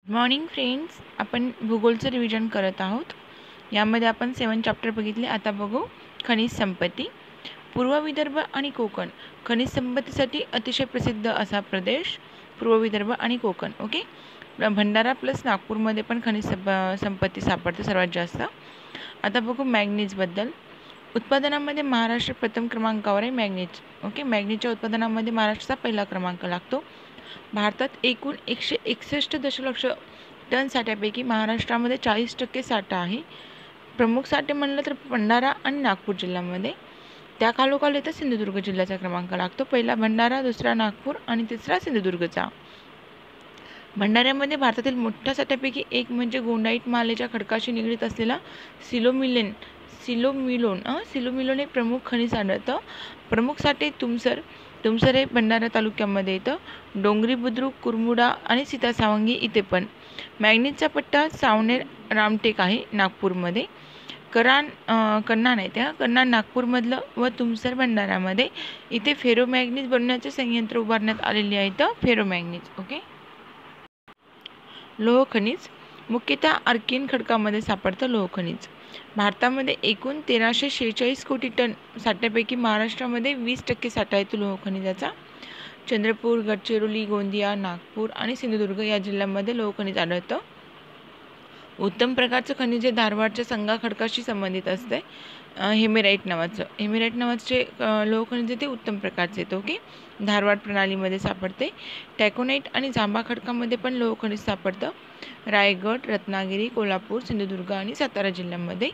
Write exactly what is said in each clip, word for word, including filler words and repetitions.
Morning friends, आपण भूगोलचं revision करत आहोत. यामध्ये आपण सेवन चॅप्टर बघितले. आता बघू खनिज संपत्ती. पूर्व विदर्भ आणि कोकण खनिज संपत्तीसाठी अतिशय प्रसिद्ध असा प्रदेश पूर्व विदर्भ आणि कोकण. ओके, भंडारा प्लस नागपूरमध्ये पण खनिज संपत्ती सापडते सर्वात जास्त. आता बघू मॅग्नीजबद्दल. उत्पादनामध्ये महाराष्ट्र प्रथम क्रमांकावर आहे मॅग्नीज. ओके, मॅग्नीजच्या उत्पादनामध्ये महाराष्ट्राचा पहिला क्रमांक लागतो. भारतात एकूण एकशे एकसष्ट दशलक्ष टन साठ्यापैकी महाराष्ट्रामध्ये चाळीस टक्के साठा आहे. प्रमुख साठे म्हणलं तर भंडारा आणि नागपूर जिल्ह्यामध्ये. त्या खालोखाल येतं सिंधुदुर्ग जिल्ह्याचा क्रमांक लागतो. पहिला भंडारा, दुसरा नागपूर आणि तिसरा सिंधुदुर्गचा. भंडाऱ्यामध्ये भारतातील मोठ्या साठ्यापैकी एक म्हणजे गोंडाईट मालेच्या खडकाशी निगडीत असलेला सिलोमिलेन सिलोमिलोन सिलोमिलोन हे प्रमुख खनिज आढळतं. प्रमुख साठे तुमसर तुमसर हे भंडारा तालुक्यामध्ये येतं. डोंगरी, बुद्रुक, कुरमुडा आणि सीतासावंगी इथे पण. मॅग्नीजचा पट्टा सावनेर, रामटेक आहे नागपूरमध्ये. करान कन्नान आहे त्या कन्नान नागपूरमधलं व तुमसर भंडारामध्ये. इथे फेरोमॅग्नीज बनवण्याचे संयंत्र उभारण्यात आलेले आहेत फेरोमॅग्नीज. ओके, लोह खनिज मुख्यतः आर्कियन खडकामध्ये सापडतं लोह खनिज. भारतामध्ये एकूण तेराशे शेहेचाळीस कोटी टन साठ्यापैकी महाराष्ट्रामध्ये वीस टक्के साठा येतो लोह खनिजाचा. चंद्रपूर, गडचिरोली, गोंदिया, नागपूर आणि सिंधुदुर्ग या जिल्ह्यांमध्ये लोह खनिज आढळतं. उत्तम प्रकारचं खनिज हे धारवाडच्या संगा खडकाशी संबंधित असते. हेमेराईट नावाचं हेमेराईट नावाचे लोह खनिज ते उत्तम प्रकारचे येतं. ओके, धारवाड प्रणालीमध्ये सापडते. टॅकोनाईट आणि जांभा खडकामध्ये पण लोह खनिज सापडतं. रायगड, रत्नागिरी, कोल्हापूर, सिंधुदुर्ग आणि सातारा जिल्ह्यांमध्ये.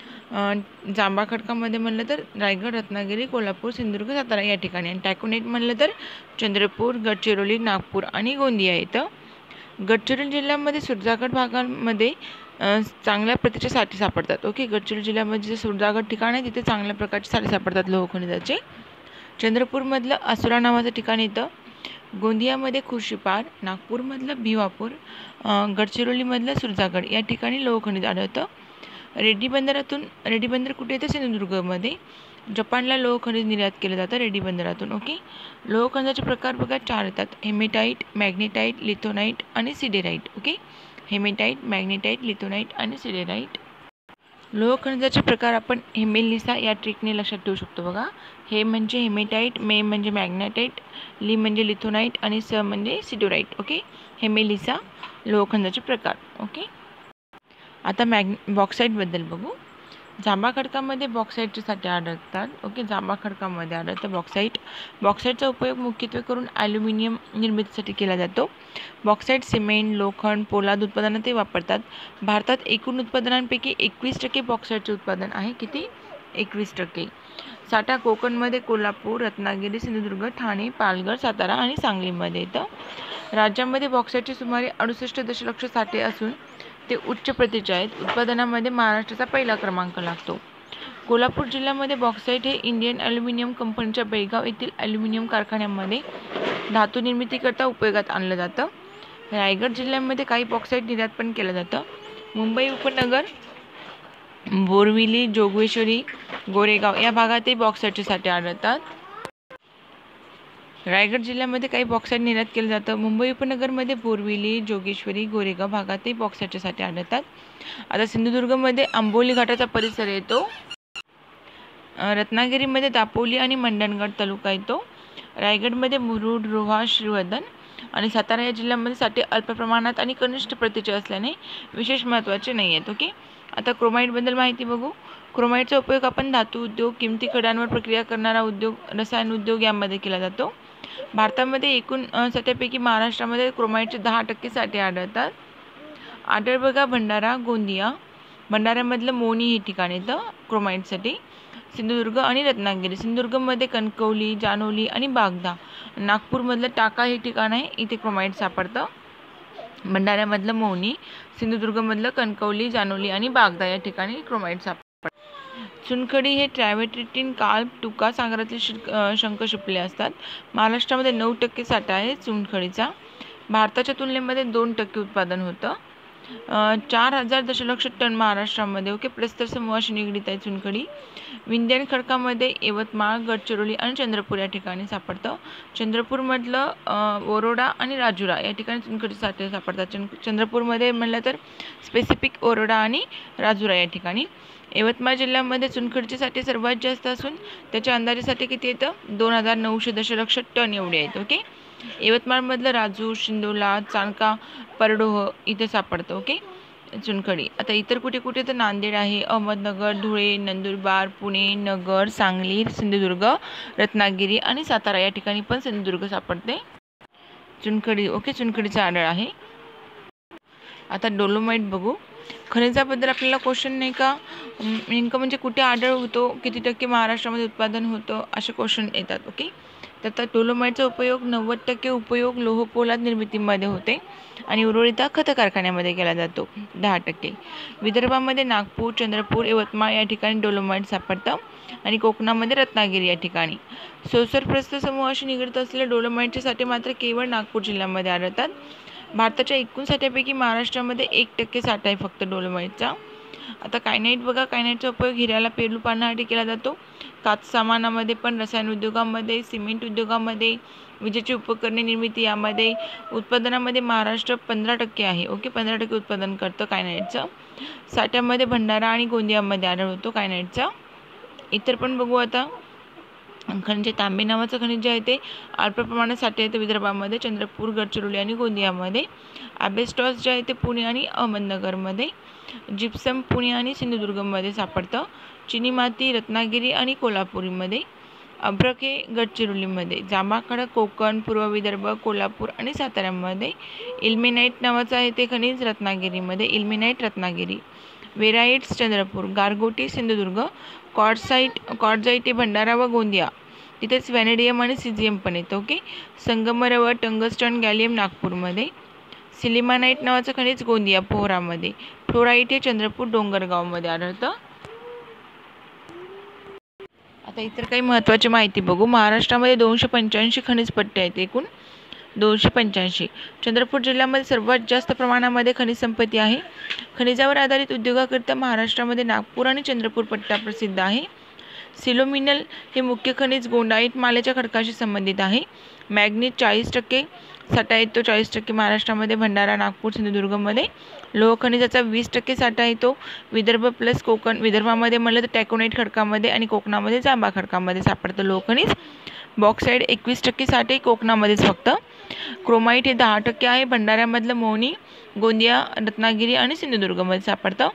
जांभा खडकामध्ये म्हणलं तर रायगड, रत्नागिरी, कोल्हापूर, सिंधुदुर्ग, सातारा या ठिकाणी. आणि टॅकोनाईट म्हणलं तर चंद्रपूर, गडचिरोली, नागपूर आणि गोंदिया येतं. गडचिरोली जिल्ह्यामध्ये सुरजागड भागामध्ये चांगल्या प्रतीचे साठे सापडतात. ओके, गडचिरोली जिल्ह्यामध्ये जे सुरजागड ठिकाण आहे तिथे चांगल्या प्रकारचे साठे सापडतात लोह खनिजाचे. चंद्रपूरमधलं आसुरा नावाचं ठिकाण येतं. गोंदियामध्ये खुर्शीपार, नागपूरमधलं भिवापूर, गडचिरोलीमधलं सुरजागड या ठिकाणी लोह खनिज आढळतं. रेड्डी बंदरातून रेड्डी बंदर कुठे येतं? सिंधुदुर्गमध्ये. जपानला लोह खनिज निर्यात केलं जातं रेड्डी बंदरातून. ओके, लोह खनिजाचे प्रकार बघा चार येतात. हेमेटाईट, मॅग्नेटाईट, लिथोनाईट आणि सिडेराईट. ओके, हेमेटाईट, मॅग्नेटाईट, लिथोनाईट आणि सिडेराईट. लोह खनिजाचे प्रकार आपण हेमेलिसा या ट्रिकने लक्षात ठेवू शकतो. बघा, हे म्हणजे हेमेटाईट, मे म्हणजे मॅग्नेटाईट, ली म्हणजे लिथोनाईट आणि स म्हणजे सिडोराईट. ओके, हेमेलिसा लोह खनिजाचे प्रकार. ओके, आता मॅग बॉक्साईटबद्दल बघू. जांभा खडकामध्ये बॉक्साईटचे साठे आढळतात. ओके, जांभा खडकामध्ये आढळतं बॉक्साईट. बॉक्साईटचा उपयोग मुख्यत्वे करून ॲल्युमिनियम निर्मितीसाठी केला जातो. बॉक्साईट सिमेंट, लोखंड, पोलाद उत्पादनातही वापरतात. भारतात एकूण उत्पादनांपैकी एकवीस टक्के बॉक्साईटचे उत्पादन आहे. किती? एकवीस टक्के. साठा कोकणमध्ये कोल्हापूर, रत्नागिरी, सिंधुदुर्ग, ठाणे, पालघर, सातारा आणि सांगलीमध्ये येतं. राज्यामध्ये बॉक्साईटचे सुमारे अडुसष्ट दशलक्ष साठे असून ते उच्च प्रतीचे आहेत. उत्पादनामध्ये महाराष्ट्राचा पहिला क्रमांक लागतो. कोल्हापूर जिल्ह्यामध्ये बॉक्साईट हे इंडियन ॲल्युमिनियम कंपनीच्या बेळगाव येथील ॲल्युमिनियम कारखान्यामध्ये धातू निर्मितीकरता उपयोगात आणलं जातं. रायगड जिल्ह्यामध्ये काही बॉक्साईट निर्यात पण केलं जातं. मुंबई उपनगर, बोरिवली, जोगेश्वरी, गोरेगाव या भागातही बॉक्साईटचे साठे आढळतात. रायगड जिल्ह्यामध्ये काही बॉक्साईट निर्यात केलं जातं. मुंबई उपनगरमध्ये बोरिवली, जोगेश्वरी, गोरेगाव भागातही बॉक्साईटचे साठे आढळतात. आता सिंधुदुर्गमध्ये आंबोली घाटाचा परिसर येतो. रत्नागिरीमध्ये दापोली आणि मंडणगड तालुका येतो. रायगडमध्ये मुरुड, रोहा, श्रीवर्धन आणि सातारा या जिल्ह्यामध्ये साठे अल्प प्रमाणात आणि कनिष्ठ प्रतीचे असल्याने विशेष महत्त्वाचे नाही आहेत. ओके, आता क्रोमाईटबद्दल माहिती बघू. क्रोमाईटचा उपयोग आपण धातू उद्योग, किमती खड्यांवर प्रक्रिया करणारा उद्योग, रसायन उद्योग यामध्ये केला जातो. भारतामध्ये एकूण साठ्यापैकी महाराष्ट्रामध्ये क्रोमाईटचे दहा टक्के साठे आढळतात. आढळ बघा भंडारा, गोंदिया. भंडाऱ्यामधलं मोनी हे ठिकाण येतं क्रोमाईटसाठी. सिंधुदुर्ग आणि रत्नागिरी. सिंधुदुर्गमध्ये कणकवली, जानोली आणि बागदा. नागपूरमधलं टाका हे ठिकाण आहे, इथे क्रोमाईट सापडतं. भंडाऱ्यामधलं मोनी, सिंधुदुर्गमधलं कणकवली, जानोली आणि बागदा या ठिकाणी क्रोमाईट सापडतं. चुनखडी हे ट्रॅव्हर्टिन, कार्प, टुका सागरातले शंखशिंपले असतात. महाराष्ट्रामध्ये नऊ टक्के साठा आहे चुनखडीचा. भारताच्या तुलनेमध्ये दोन टक्के उत्पादन होतं. चार हजार दशलक्ष टन महाराष्ट्रामध्ये ओके प्रस्तर समूहाशी निगडीत आहे चुनखडी. विंध्यान खडकामध्ये यवतमाळ, गडचिरोली आणि चंद्रपूर या ठिकाणी सापडतं. चंद्रपूरमधलं ओरोडा आणि राजुरा या ठिकाणी चुनखडी साठे सापडतात. चंद्रपूरमध्ये म्हणलं तर स्पेसिफिक ओरोडा आणि राजुरा या ठिकाणी. यवतमाळ जिल्ह्यामध्ये चुनखडीचे साठे सर्वात जास्त असून त्याच्या अंदाजे साठे किती येतं, दोन हजार नऊशे दशलक्ष टन एवढे आहेत. ओके, यवतमाळमधलं राजूर, शिंदोला, चाणका, परडोह इथे सापडतं ओके चुनखडी. आता इतर कुठे कुठे तर नांदेड आहे, अहमदनगर, धुळे, नंदुरबार, पुणे, नगर, सांगली, सिंधुदुर्ग, रत्नागिरी आणि सातारा या ठिकाणी पण सिंधुदुर्ग सापडते चुनखडी ओके चुनखडीचा आढळ आहे. आता डोलोमाइट बघू. खनिजाबद्दल आपल्याला क्वेश्चन नाही का, नेमकं म्हणजे कुठे आढळ होतो, किती टक्के महाराष्ट्रामध्ये उत्पादन होतं, असे क्वेश्चन येतात ओके. तर डोलोमाइटचा उपयोग नव्वद टक्के उपयोग लोहपोलाद निर्मितीमध्ये होते आणि उर्वरित खत कारखान्यामध्ये केला जातो दहा टक्के. विदर्भामध्ये नागपूर, चंद्रपूर, यवतमाळ या ठिकाणी डोलोमाइट सापडतं आणि कोकणामध्ये रत्नागिरी या ठिकाणी. सोसर प्रस्थ समूहाशी निगडीत असलेले डोलोमाइटचे साठे मात्र केवळ नागपूर जिल्ह्यामध्ये आढळतात. भारताच्या एकूण साठ्यापैकी महाराष्ट्रामध्ये एक टक्के साठा आहे फक्त डोलोमाइटचा. आता कायनाईट बघा. कायनाईटचा उपयोग हिऱ्याला पेरू पाडण्यासाठी केला जातो. काच सामानामध्ये पण, रसायन उद्योगामध्ये, सिमेंट उद्योगामध्ये, विजेची उपकरणे निर्मिती यामध्ये उत्पादनामध्ये महाराष्ट्र पंधरा टक्के आहे ओके पंधरा टक्के उत्पादन करतं कायनाईटचं. साठ्यामध्ये भंडारा आणि गोंदियामध्ये आढळ होतो कायनाईटचा. इतर पण बघू. आता खनिजे तांबे नावाचं खनिज जे आहे ते अल्प प्रमाणात साठे आहे विदर्भामध्ये, चंद्रपूर, गडचिरोली आणि गोंदियामध्ये. ॲबेस्टॉस जे आहे ते पुणे आणि अहमदनगरमध्ये. जिप्सम पुणे आणि सिंधुदुर्गमध्ये सापडतं. चिनी माती रत्नागिरी आणि कोल्हापूरमध्ये. अभ्रक हे गडचिरोलीमध्ये. जांभा खडक कोकण, पूर्व विदर्भ, कोल्हापूर आणि साताऱ्यामध्ये. इल्मेनाईट नावाचं आहे ते खनिज रत्नागिरीमध्ये. इल्मेनाईट रत्नागिरी. वेराइट्स चंद्रपूर. गारगोटी सिंधुदुर्ग. कॉर्डसाईट कॉर्डजाईट हे भंडारा व गोंदिया. तिथेच व्हॅनेडियम आणि सिझियम पण येतं ओके. संगमरवर टंगस्टन गॅलियम नागपूरमध्ये. सिलिमानाईट नावाचं खनिज गोंदिया पोहरामध्ये. फ्लोराईट हे चंद्रपूर डोंगरगावमध्ये आढळतं. आता इतर काही महत्त्वाची माहिती बघू. महाराष्ट्रामध्ये दोनशे पंच्याऐंशी खनिज पट्टे आहेत एकूण दोनशे पंच्याऐंशी. चंद्रपूर जिल्ह्यामध्ये सर्वात जास्त प्रमाणामध्ये खनिज संपत्ती आहे. खनिजावर आधारित उद्योगाकरिता महाराष्ट्रामध्ये नागपूर आणि चंद्रपूर पट्टा प्रसिद्ध आहे. सिलोमिनल हे मुख्य खनिज गोंडाईट मालेच्या खडकाशी संबंधित आहे. मॅग्नीज चाळीस टक्के साठा येतो चाळीस टक्के महाराष्ट्रामध्ये भंडारा, नागपूर, सिंधुदुर्गमध्ये. लोह खनिजाचा वीस टक्के साठा येतो विदर्भ प्लस कोकण. विदर्भामध्ये म्हणलं तर टॅकोनाईट खडकामध्ये आणि कोकणामध्ये जांभा खडकामध्ये सापडतं लोह खनिज. बॉक्साईड एकवीस टक्के साठे कोकणामध्येच फक्त. क्रोमाईट हे दहा टक्के आहे भंडाऱ्यामधलं मोहनी, गोंदिया, रत्नागिरी आणि सिंधुदुर्गमध्ये सापडतं.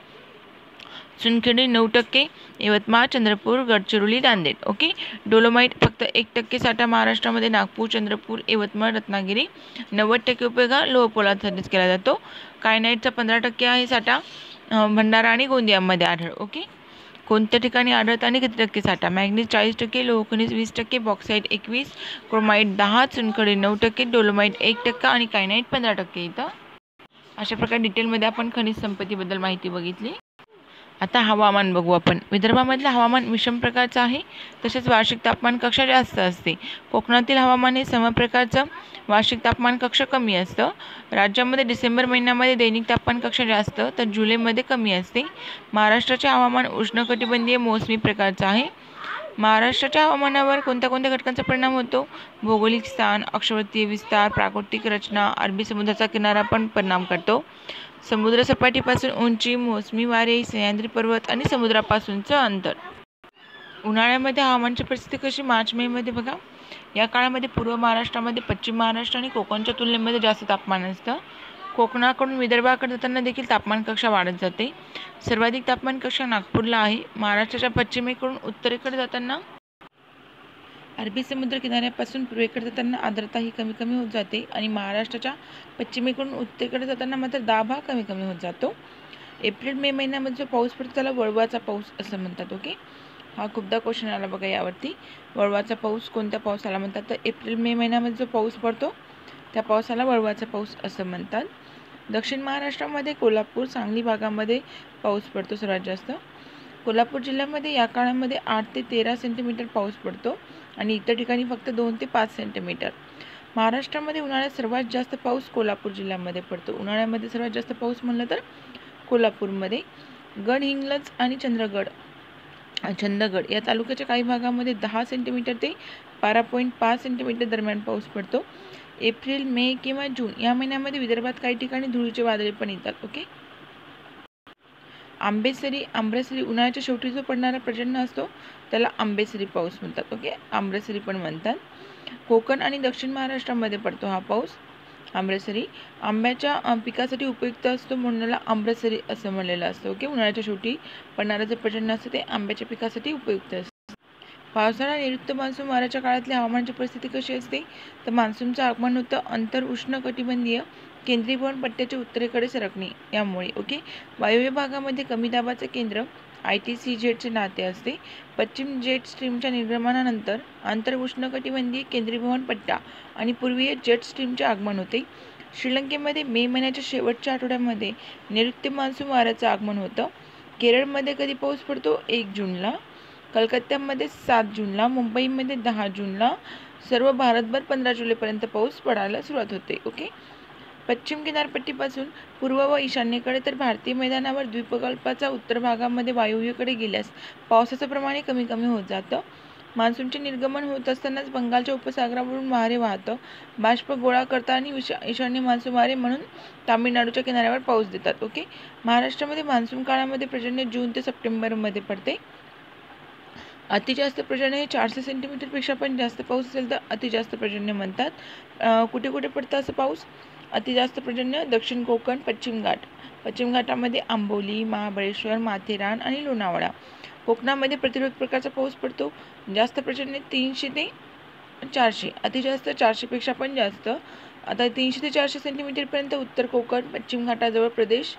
चुनखडी नऊ टक्के यवतमाळ, चंद्रपूर, गडचिरोली, नांदेड ओके. डोलोमाइट फक्त एक टक्के साठा महाराष्ट्रामध्ये नागपूर, चंद्रपूर, यवतमाळ, रत्नागिरी. नव्वद टक्के उपयोग हा लोहपोलादासाठीच केला जातो. कायनाईटचा पंधरा टक्के आहे साठा भंडारा आणि गोंदियामध्ये आढळ ओके. कोणत्या ठिकाणी आढळतं आणि किती टक्के साठा. मॅग्नीज चाळीस टक्के, लोह खनिज वीस टक्के, बॉक्साईट एकवीस, क्रोमाईट दहा, चुनखडी नऊ टक्के, डोलोमाइट एक टक्का आणि कायनाईट पंधरा टक्के येतं. अशा प्रकारे डिटेलमध्ये आपण खनिज संपत्तीबद्दल माहिती बघितली. आता हवामान बघू आपण. विदर्भामधलं हवामान विषम प्रकारचं आहे, तसेच वार्षिक तापमान कक्षा जास्त असते. कोकणातील हवामान हे समप्रकारचं, वार्षिक तापमान कक्षा कमी असतं. राज्यामध्ये डिसेंबर महिन्यामध्ये दैनिक तापमान कक्षा जास्त तर जुलैमध्ये कमी असते. महाराष्ट्राचे हवामान उष्णकटिबंधीय मोसमी प्रकारचं आहे. महाराष्ट्राच्या हवामानावर कोणत्या कोणत्या घटकांचा परिणाम होतो. भौगोलिक स्थान, अक्षवर्तीय विस्तार, प्राकृतिक रचना, अरबी समुद्राचा किनारा पण परिणाम करतो. समुद्र सपाटीपासून उंची, मोसमी वारे, सह्याद्री पर्वत आणि समुद्रापासूनचं अंतर. उन्हाळ्यामध्ये हवामानाची परिस्थिती कशी. मार्च मेमध्ये बघा. या काळामध्ये पूर्व महाराष्ट्रामध्ये, पश्चिम महाराष्ट्र आणि कोकणच्या तुलनेमध्ये जास्त तापमान असतं. कोकणाकडून विदर्भाकडे जाताना देखील तापमान कक्षा वाढत जाते. सर्वाधिक तापमान कक्षा नागपूरला आहे. महाराष्ट्राच्या पश्चिमेकडून उत्तरेकडे जाताना अरबी समुद्र किनाऱ्यापासून पूर्वेकडे जाताना आर्द्रता ही कमी कमी होत जाते आणि महाराष्ट्राच्या पश्चिमेकडून उत्तरेकडे जाताना मात्र दाब हा कमी कमी होत जातो. एप्रिल मे महिन्यामध्ये जो पाऊस पडतो त्याला वळवाचा पाऊस असं म्हणतात ओके. हा खूपदा क्वेश्चन आला बघा यावरती. वळवाचा पाऊस कोणत्या पावसाला म्हणतात तर एप्रिल मे महिन्यामध्ये जो पाऊस पडतो त्या पावसाला वळवाचा पाऊस असं म्हणतात. दक्षिण महाराष्ट्रामध्ये कोल्हापूर, सांगली भागामध्ये पाऊस पडतो सर्वात जास्त. कोल्हापूर जिल्ह्यामध्ये या काळामध्ये आठ ते तेरा सेंटीमीटर पाऊस पडतो आणि इतर ठिकाणी फक्त दोन ते पाच सेंटीमीटर. महाराष्ट्रामध्ये उन्हाळ्यात सर्वात जास्त पाऊस कोल्हापूर जिल्ह्यामध्ये पडतो. उन्हाळ्यामध्ये सर्वात जास्त पाऊस म्हणलं तर कोल्हापूरमध्ये. गडहिंग्लज आणि चंद्रगड चंदगड या तालुक्याच्या काही भागामध्ये दहा सेंटीमीटर ते बारा पॉईंट पाच सेंटीमीटर दरम्यान पाऊस पडतो. एप्रिल, मे किंवा जून या महिन्यामध्ये विदर्भात काही ठिकाणी धुळीचे वादळे पण येतात. ओके. आंबेसरी आंबेसरी उन्हाळ्याच्या शेवटी जो पडणारा प्रचंड असतो त्याला आंबेसरी पाऊस म्हणतात. ओके. आंबेसरी पण म्हणतात. कोकण आणि दक्षिण महाराष्ट्रामध्ये पडतो हा पाऊस आंबेसरी. आंब्याच्या पिकासाठी उपयुक्त असतो म्हणून त्याला आंबेसरी असं म्हणलेलं असतं. ओके. उन्हाळ्याच्या शेवटी पडणारं जे प्रचंड असतं ते आंब्याच्या पिकासाठी उपयुक्त असतं. पावसाळा नैऋत्य मान्सून वाऱ्याच्या काळातली हवामानाची परिस्थिती कशी असते तर मान्सूनचं आगमन होतं अंतर उष्णकटिबंधीय केंद्रीभवन पट्ट्याच्या उत्तरेकडे सरकणे यामुळे. ओके. वायव्य भागामध्ये कमी दाबाचे केंद्र आय टी सी जेटचे नाते असते. पश्चिम जेट स्ट्रीमच्या निर्गमनानंतर आंतर उष्णकटिबंधीय केंद्रीभवन पट्टा आणि पूर्वीय जेट स्ट्रीमचे आगमन होते. श्रीलंकेमध्ये मे महिन्याच्या शेवटच्या आठवड्यामध्ये नैऋत्य मान्सून वाऱ्याचं आगमन होतं. केरळमध्ये कधी पाऊस पडतो एक जूनला. कलकत्त्यामध्ये सात जूनला. मुंबईमध्ये दहा जूनला. सर्व भारतभर पंधरा जुलैपर्यंत पाऊस पडायला सुरुवात होते. ओके. पश्चिम किनारपट्टीपासून पूर्व व ईशान्येकडे तर भारतीय मैदानावर द्वीपकल्पाचा उत्तर भागामध्ये वायुव्येकडे गेल्यास पावसाचं प्रमाण कमी कमी होत जातं. मान्सूनचे निर्गमन होत असतानाच बंगालच्या उपसागरावरून वारे वाहतं. बाष्प गोळा करतात आणि ईशान्य मान्सून वारे म्हणून तामिळनाडूच्या किनाऱ्यावर पाऊस देतात. ओके. महाराष्ट्रामध्ये मान्सून काळामध्ये पर्जन्य जून ते सप्टेंबरमध्ये पडते. अति जास्त पर्जन्य हे चारशे सेंटीमीटरपेक्षा पण जास्त पाऊस असेल तर अति जास्त पर्जन्य म्हणतात. कुठे कुठे पडतं असं पाऊस अति जास्त पर्जन्य? दक्षिण कोकण, पश्चिम घाट. पश्चिम घाटामध्ये आंबोली, महाबळेश्वर, माथेरान आणि लोणावळा. कोकणामध्ये प्रतिरोध प्रकारचा पाऊस पडतो. जास्त पर्जन्य तीनशे ते चारशे. अति जास्त चारशेपेक्षा पण जास्त. आता तीनशे ते चारशे सेंटीमीटरपर्यंत उत्तर कोकण, पश्चिम घाटाजवळ प्रदेश,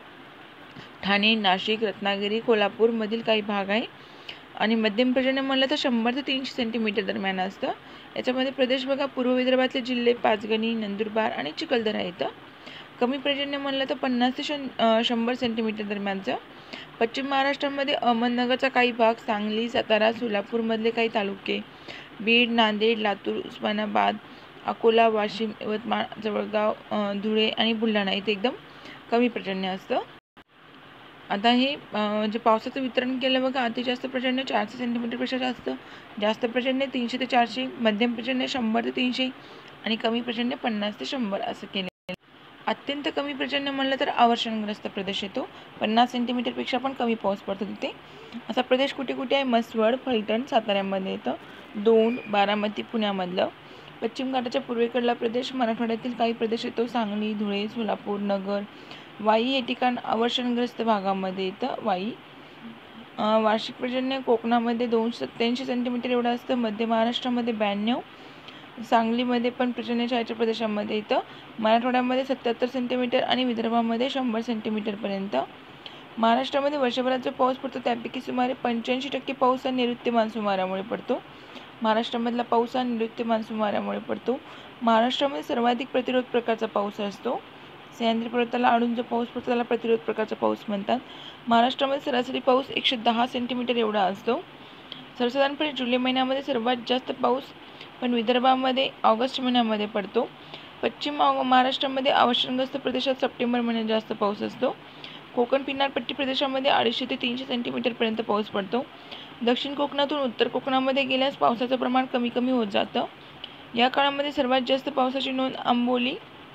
ठाणे, नाशिक, रत्नागिरी, कोल्हापूर मधील काही भाग आहे. आणि मध्यम पर्जन्य म्हणलं तर शंभर ते तीनशे सेंटीमीटर दरम्यान असतं. याच्यामध्ये प्रदेश बघा पूर्व विदर्भातले जिल्हे पाचगणी, नंदुरबार आणि चिखलदरा येतं. कमी पर्जन्य म्हणलं तर पन्नास ते शंभर सेंटीमीटर दरम्यानचं. पश्चिम महाराष्ट्रामध्ये अहमदनगरचा काही भाग, सांगली, सातारा, सोलापूरमधले काही तालुके, बीड, नांदेड, लातूर, उस्मानाबाद, अकोला, वाशिम, यवतमाळ, जळगाव, धुळे आणि बुलढाणा इथे एकदम कमी पर्जन्य असतं. आता हे जे पावसाचं वितरण केलं बघा, अति जास्त पर्जन्य चारशे सेंटीमीटरपेक्षा जास्त, जास्त पर्जन्य तीनशे ते चारशे, मध्यम पर्जन्य शंभर ते तीनशे आणि कमी पर्जन्य पन्नास ते शंभर असं केलं. अत्यंत कमी पर्जन्य म्हणलं तर अवर्षणग्रस्त प्रदेश येतो. पन्नास सेंटीमीटरपेक्षा पण कमी पाऊस पडतो तिथे. असा प्रदेश कुठे कुठे आहे? मसवड, फलटण, साताऱ्यामध्ये येतं. दोंड, बारामती पुण्यामधलं. पश्चिम घाटाच्या पूर्वेकडला प्रदेश मराठवाड्यातील काही प्रदेश येतो. सांगली, धुळे, सोलापूर, नगर, वाई हे ठिकाण अवर्षणग्रस्त भागामध्ये येतं. वाई. वार्षिक पर्जन्य कोकणामध्ये दोनशे सत्त्याऐंशी सेंटीमीटर एवढं असतं. मध्य महाराष्ट्रामध्ये ब्याण्णव, सांगलीमध्ये पण पर्जन्य छायाच्या प्रदेशामध्ये येतं. मराठवाड्यामध्ये सत्याहत्तर सेंटीमीटर आणि विदर्भामध्ये शंभर सेंटीमीटरपर्यंत. महाराष्ट्रामध्ये वर्षभरात जो पाऊस पडतो त्यापैकी सुमारे पंच्याऐंशी टक्के पाऊस हा नैऋत्य मान्सून वाऱ्यामुळे पडतो. महाराष्ट्रामधला पाऊस हा नैऋत्य मान्सून वाऱ्यामुळे पडतो. महाराष्ट्रामध्ये सर्वाधिक प्रतिरोध प्रकारचा पाऊस असतो. सह्याद्री पर्वताला आडून जो पाऊस पडतो त्याला प्रतिरोध प्रकारचा पाऊस म्हणतात. महाराष्ट्रामध्ये सरासरी पाऊस एकशे दहा सेंटीमीटर एवढा असतो. सर्वसाधारणपणे जुलै महिन्यामध्ये सर्वात जास्त पाऊस पण विदर्भामध्ये ऑगस्ट महिन्यामध्ये पडतो. पश्चिम महाराष्ट्रामध्ये अवर्षणग्रस्त प्रदेशात सप्टेंबर महिन्यात जास्त पाऊस असतो. कोकण किनारपट्टी प्रदेशामध्ये अडीचशे ते तीनशे सेंटीमीटरपर्यंत पाऊस पडतो. दक्षिण कोकणातून उत्तर कोकणामध्ये गेल्यास पावसाचं प्रमाण कमी कमी होत जातं. या काळामध्ये सर्वात जास्त पावसाची नोंद आंबोली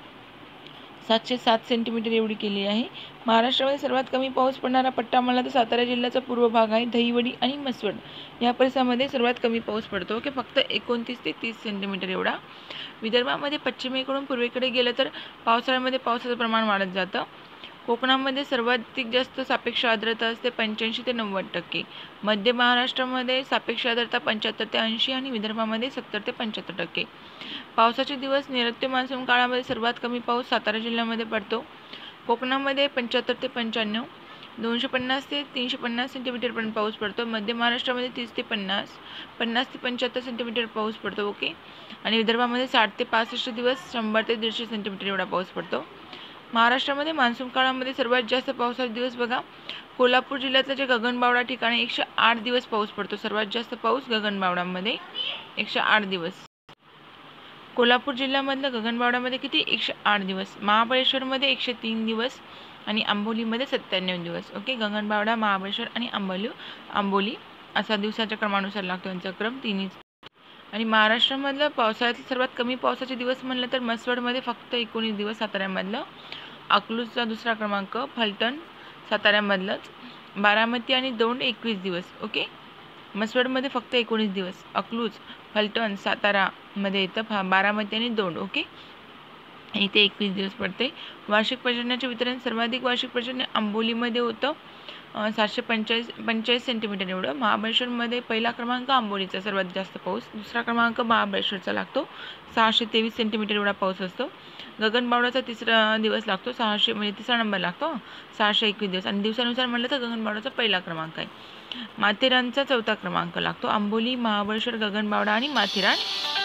सातशे सात सेंटीमीटर एवढी केली आहे. महाराष्ट्रामध्ये सर्वात कमी पाऊस पडणारा पट्टा म्हणला तर सातारा जिल्ह्याचा पूर्व भाग आहे. दहिवडी आणि मसवड या परिसरामध्ये सर्वात कमी पाऊस पडतो की फक्त एकोणतीस ते तीस सेंटीमीटर एवढा. विदर्भामध्ये पश्चिमेकडून पूर्वेकडे गेलं तर पावसाळ्यामध्ये पावसाचं प्रमाण वाढत जातं. कोकणामध्ये सर्वाधिक जास्त सापेक्ष आर्द्रता असते पंच्याऐंशी ते नव्वद टक्के. मध्य महाराष्ट्रामध्ये सापेक्ष आर्द्रता पंच्याहत्तर ते ऐंशी आणि विदर्भामध्ये सत्तर ते पंच्याहत्तर टक्के. पावसाचे दिवस नैऋत्य मान्सून काळामध्ये सर्वात कमी पाऊस सातारा जिल्ह्यामध्ये पडतो. कोकणामध्ये पंच्याहत्तर ते पंच्याण्णव, दोनशे पन्नास ते तीनशे पन्नास सेंटीमीटरपर्यंत पाऊस पडतो. मध्य महाराष्ट्रामध्ये तीस ते पन्नास, पन्नास ते पंच्याहत्तर सेंटीमीटर पाऊस पडतो. ओके. आणि विदर्भामध्ये साठ ते पासष्ट दिवस शंभर ते दीडशे सेंटीमीटर एवढा पाऊस पडतो. महाराष्ट्रामध्ये मान्सून काळामध्ये सर्वात जास्त पावसाचे दिवस बघा, कोल्हापूर जिल्ह्यातलं जे गगनबावडा ठिकाणी एकशे आठ दिवस पाऊस पडतो. सर्वात जास्त पाऊस गगनबावडामध्ये एकशे आठ दिवस. कोल्हापूर जिल्ह्यामधलं गगनबावड्यामध्ये किती एकशे आठ दिवस, महाबळेश्वरमध्ये एकशे तीन दिवस आणि आंबोलीमध्ये सत्त्याण्णव दिवस. ओके, गगनबावडा, महाबळेश्वर आणि आंबोली आंबोली असा दिवसाच्या क्रमानुसार लागतो यांचा क्रम तिन्ही. आणि महाराष्ट्रामधलं पावसाळ्यातील सर्वात कमी पावसाचे दिवस म्हणलं तर मसवडमध्ये फक्त एकोणीस दिवस, साताऱ्यामधलं अकलूजचा दुसरा क्रमांक, फलटण साताऱ्यामधलंच, बारामती आणि दौंड एकवीस दिवस. ओके, मसवडमध्ये फक्त एकोणीस दिवस, अकलूज, फलटण, सातारामध्ये येतं, बारामती आणि दौंड. ओके, इथे एकवीस दिवस पडते. वार्षिक पर्जन्याचे वितरण सर्वाधिक वार्षिक पर्जन्य आंबोलीमध्ये होतं, सातशे पंचेचाळीस पंचेचाळीस सेंटीमीटर एवढं. महाबळेश्वरमध्ये पहिला क्रमांक आंबोलीचा सर्वात जास्त पाऊस, दुसरा क्रमांक महाबळेश्वरचा लागतो, सहाशे तेवीस सेंटीमीटर एवढा पाऊस असतो. गगनबावड्याचा तिसरा दिवस लागतो, सहाशे म्हणजे तिसरा नंबर लागतो, सहाशे एकवीस दिवस. आणि दिवसानुसार म्हटलं तर गगनबावड्याचा पहिला क्रमांक आहे. माथेरानचा चौथा क्रमांक लागतो. आंबोली, महाबळेश्वर, गगनबावडा आणि माथेरान.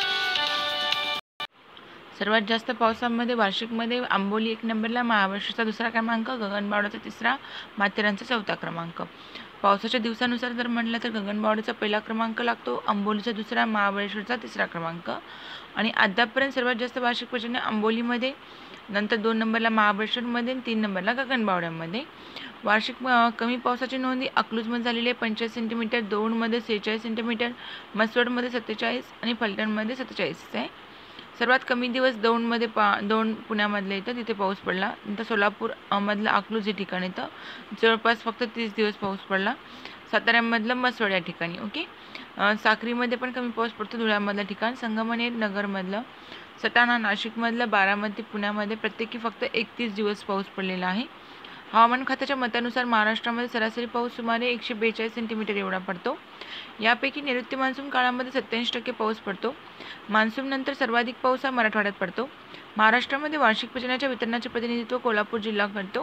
सर्वात जास्त पावसामध्ये वार्षिकमध्ये आंबोली एक नंबरला, महाबळेश्वरचा दुसरा क्रमांक, गगनबावड्याचा तिसरा, माथेरानचा चौथा क्रमांक. पावसाच्या दिवसानुसार जर म्हटलं तर गगनबावड्याचा पहिला क्रमांक लागतो, आंबोलीचा दुसरा, महाबळेश्वरचा तिसरा क्रमांक. आणि आतापर्यंत सर्वात जास्त वार्षिक पर्जन्य आंबोलीमध्ये, नंतर दोन नंबरला महाबळेश्वरमध्ये, तीन नंबरला गगनबावड्यामध्ये. वार्षिक कमी पावसाची नोंदी अकलूजमध्ये झालेली आहे पंचेचाळीस सेंटीमीटर, दौंडमध्ये सेहेचाळीस सेंटीमीटर, मसवडमध्ये सत्तेचाळीस आणि फलटणमध्ये सत्तेचाळीस आहे. सर्वात कमी दिवस दौंडमध्ये पा दौंड पुण्यामधलं येतं, तिथे पाऊस पडला. नंतर सोलापूर मधलं अकलूज हे ठिकाण येतं, जवळपास फक्त तीस दिवस पाऊस पडला. साताऱ्यामधलं मसवड या ठिकाणी. ओके, साक्रीमध्ये पण कमी पाऊस पडतो, धुळ्यामधलं ठिकाण, संगमनेर नगरमधलं, सटाणा नाशिकमधलं, बारामती पुण्यामध्ये प्रत्येकी फक्त एकतीस दिवस पाऊस पडलेला आहे. हवामान खात्याच्या मतानुसार महाराष्ट्रामध्ये सरासरी पाऊस सुमारे एकशे बेचाळीस सेंटीमीटर एवढा पडतो. यापैकी नैऋत्य मान्सून काळामध्ये सत्त्याऐंशी टक्के पाऊस पडतो. मान्सून नंतर सर्वाधिक पाऊस हा मराठवाड्यात पडतो. महाराष्ट्रामध्ये वार्षिक पर्जन्याच्या वितरणाचे प्रतिनिधित्व कोल्हापूर जिल्हा करतो.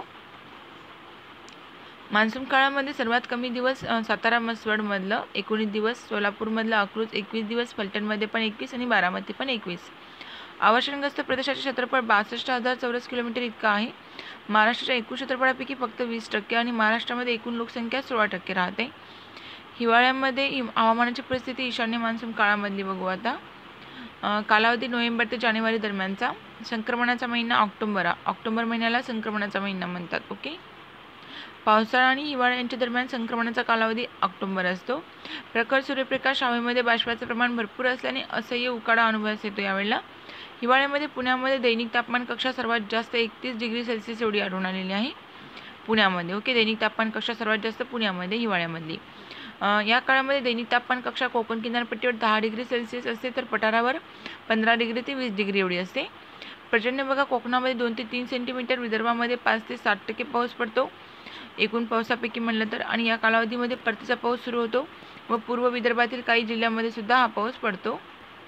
मान्सून काळामध्ये सर्वात कमी दिवस सातारा मसवडमधलं एकोणीस दिवस, सोलापूरमधलं अकलूज एकवीस दिवस, फलटणमध्ये पण एकवीस आणि बारामती पण एकवीस. आवर्षणग्रस्त प्रदेशाचे क्षेत्रफळ बासष्ट हजार चौरस किलोमीटर इतका आहे. महाराष्ट्राच्या एकूण क्षेत्रफळापैकी फक्त वीस टक्के आणि महाराष्ट्रामध्ये एकूण लोकसंख्या सोळा टक्के राहते. हिवाळ्यामध्ये हवामानाची परिस्थिती ईशान्य मान्सून काळामधली बघू आता. कालावधी नोव्हेंबर ते जानेवारी दरम्यानचा. संक्रमणाचा महिना ऑक्टोबर, ऑक्टोबर महिन्याला संक्रमणाचा महिना म्हणतात. ओके, पावसाळा आणि हिवाळा यांच्या दरम्यान संक्रमणाचा कालावधी ऑक्टोबर असतो. प्रखर सूर्यप्रकाश, हवेमध्ये बाष्पाचं प्रमाण भरपूर असल्याने असह्य उकाडा अनुभवास येतो. यावेळेला हिवाळ्यामध्ये पुण्यामध्ये दैनिक तापमान कक्षा सर्वात जास्त एकतीस डिग्री सेल्सिअस एवढी आढळून आलेली आहे पुण्यामध्ये. ओके, दैनिक तापमान कक्षा सर्वात जास्त पुण्यामध्ये हिवाळ्यामधली. या काळामध्ये दैनिक तापमान कक्षा कोकण किनारपट्टीवर दहा डिग्री सेल्सिअस असते, तर पठारावर पंधरा डिग्री ते वीस डिग्री एवढी असते. पर्जन्य बघा, कोकणामध्ये दोन ते तीन सेंटीमीटर, विदर्भामध्ये पाच ते सात टक्के पाऊस पडतो एकूण पावसापैकी म्हणलं तर. आणि या कालावधीमध्ये परतीचा पाऊस सुरू होतो व पूर्व विदर्भातील काही जिल्ह्यांमध्ये सुद्धा हा पाऊस पडतो.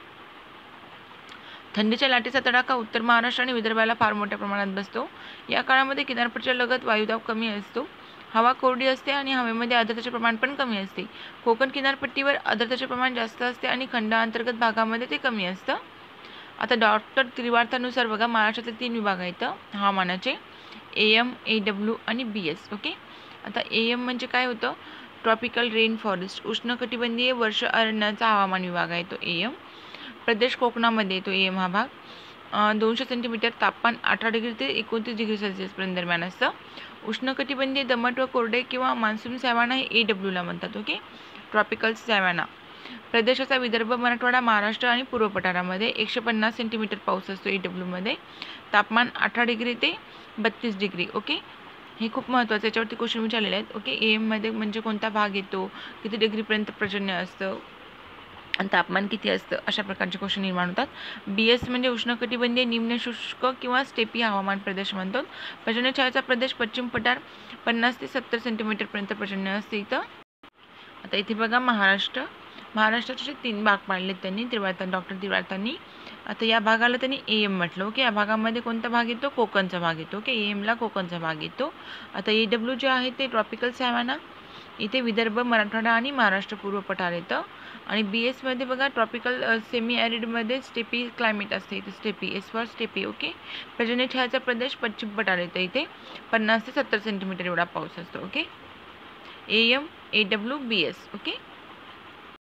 थंडीच्या लाटेचा तडाखा उत्तर महाराष्ट्र आणि विदर्भाला फार मोठ्या प्रमाणात बसतो. या काळामध्ये किनारपट्टीच्या लगत वायुदाब कमी असतो, हवा कोरडी असते आणि हवेमध्ये आर्द्रतेचे प्रमाण पण कमी असते. कोकण किनारपट्टीवर आर्द्रतेचे प्रमाण जास्त असते आणि खंड अंतर्गत भागामध्ये ते कमी असतं. आता डॉक्टर त्रिवार्थानुसार बघा, महाराष्ट्रातील तीन विभाग आहेत हवामानाचे, ए एम, ए डब्ल्यू आणि बी एस. ओके, आता ए एम म्हणजे काय होतं, ट्रॉपिकल रेन फॉरेस्ट, उष्णकटिबंधीय वर्ष अरण्याचा हवामान विभाग आहे तो ए एम. प्रदेश कोकणामध्ये येतो ए एम हा भाग. दोनशे सेंटीमीटर, तापमान अठरा डिग्री ते एकोणतीस डिग्री सेल्सिअसपर्यंत दरम्यान असतं. उष्णकटिबंधीय दमट व कोरडे किंवा मान्सून सॅवाना हे ए डब्ल्यूला म्हणतात. Okay, tropical savanna. प्रदेशाचा विदर्भ, मराठवाडा, महाराष्ट्र आणि पूर्व पठारामध्ये एकशे पन्नास सेंटीमीटर पाऊस असतो ए डब्ल्यूमध्ये. तापमान अठरा डिग्री ते बत्तीस डिग्री. ओके, हे खूप महत्त्वाचं, याच्यावरती क्वेश्चन विचारलेले आहेत. ओके, ए एममध्ये म्हणजे कोणता भाग येतो, किती डिग्रीपर्यंत पर्जन्य असतं आणि तापमान किती असतं, अशा प्रकारचे क्वेश्चन निर्माण होतात. बी एस म्हणजे उष्णकटिबंधीय निम्न शुष्क किंवा स्टेपी हवामान प्रदेश म्हणतात. पर्जन्य छायाचा प्रदेश पश्चिम पठार, पन्नास ते सत्तर सेंटीमीटरपर्यंत पर्जन्य असते इथं. आता इथे बघा, महाराष्ट्र महाराष्ट्राचे तीन भाग पाडलेत त्यांनी त्रिवार्ता डॉक्टर त्रिवार्थांनी. आता या भागाला त्यांनी ए एम म्हटलं. ओके, या भागामध्ये कोणता भाग येतो, कोकणचा भाग येतो. ओके, ए एमला कोकणचा भाग येतो. आता ए डब्ल्यू जे आहे ते ट्रॉपिकल सॅवाना, इथे विदर्भ, मराठवाडा आणि महाराष्ट्र पूर्व पठार येतं. आणि बी एसमध्ये बघा, ट्रॉपिकल सेमी ॲरिडमध्ये स्टेपी क्लायमेट असते इथे, steppe, S for steppe. Okay, पर्जन्य छायाचा प्रदेश पश्चिम पठार येतं, इथे पन्नास ते सत्तर सेंटीमीटर एवढा पाऊस असतो. Okay, A M, A W, B S. Okay,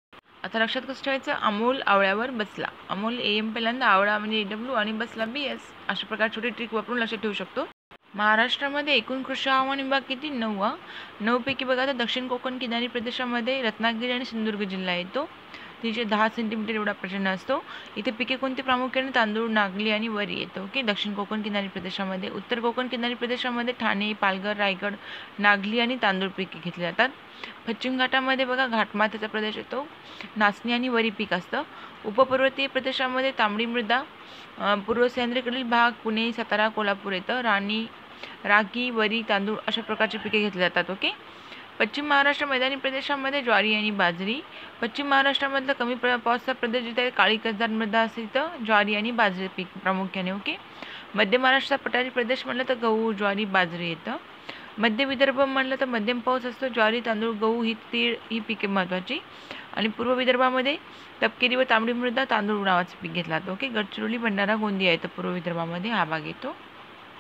आता लक्षात कसं ठेवायचं, अमोल आवळ्यावर बसला. अमोल ए एम पहिल्यांदा, आवळा म्हणजे ए डब्ल्यू आणि बसला बी एस. अशा प्रकारे छोटी ट्रिक वापरून लक्षात ठेवू शकतो. महाराष्ट्रामध्ये एकूण कृषी हवामान विभाग किती? नऊ. नऊपैकी बघा तर दक्षिण कोकण किनारी प्रदेशामध्ये रत्नागिरी आणि सिंधुदुर्ग जिल्हा येतो. तीनशे दहा सेंटीमीटर एवढा प्रचंड असतो. इथे पिके कोणती? प्रामुख्याने तांदूळ, नागली आणि वरी येतो. ओके, दक्षिण कोकण किनारी प्रदेशामध्ये. उत्तर कोकण किनारी प्रदेशामध्ये ठाणे, पालघर, रायगड, नागली आणि तांदूळ पिके घेतली जातात. पश्चिम घाटामध्ये बघा घाटमाथ्याचा प्रदेश येतो, नाचणी आणि वरी पीक असतं. उपपर्वतीय प्रदेशामध्ये तांबडी मृदा, पूर्व सह्याद्रीकडील भाग, पुणे, सातारा, कोल्हापूर येतं. राणी रागी, वरी, तांदूळ अशा प्रकारची पिके घेतली जातात. ओके. पश्चिम महाराष्ट्र मैदानी प्रदेशामध्ये ज्वारी आणि बाजरी. पश्चिम महाराष्ट्रामधला कमी प्र पावसाचा प्रदेश जिथे काळी कसदार मृदा असेल तर ज्वारी आणि बाजरी पीक प्रामुख्याने. ओके. मध्य महाराष्ट्राचा पठारी प्रदेश म्हटलं तर गहू, ज्वारी, बाजरी येतं. मध्य विदर्भ म्हटलं तर मध्यम पाऊस असतो, ज्वारी, तांदूळ, गहू ही तीळ ही पिके महत्त्वाची. आणि पूर्व विदर्भामध्ये तपकिरी व तांबडी मृदा, तांदूळ नावाचं पीक घेतलं जातं. ओके. गडचिरोली, भंडारा, गोंदिया येतं पूर्व विदर्भामध्ये हा भाग येतो.